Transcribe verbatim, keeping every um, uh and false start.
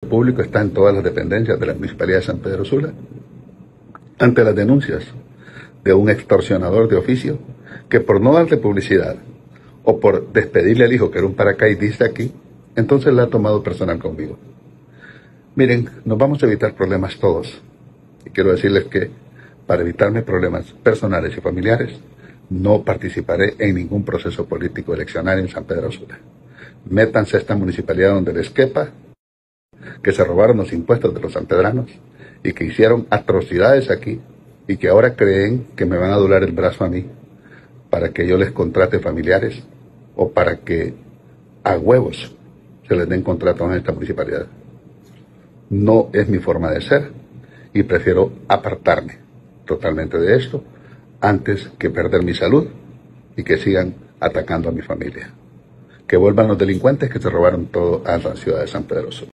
público está en todas las dependencias de la Municipalidad de San Pedro Sula, ante las denuncias de un extorsionador de oficio que por no darle publicidad o por despedirle al hijo que era un paracaidista aquí, entonces la ha tomado personal conmigo. Miren, nos vamos a evitar problemas todos. Y quiero decirles que para evitarme problemas personales y familiares, no participaré en ningún proceso político eleccionario en San Pedro Sula. Métanse a esta municipalidad donde les quepa, que se robaron los impuestos de los sanpedranos y que hicieron atrocidades aquí y que ahora creen que me van a doblar el brazo a mí para que yo les contrate familiares o para que a huevos se les den contratos en esta municipalidad. No es mi forma de ser y prefiero apartarme totalmente de esto antes que perder mi salud y que sigan atacando a mi familia. Que vuelvan los delincuentes que se robaron todo a la ciudad de San Pedro Sula.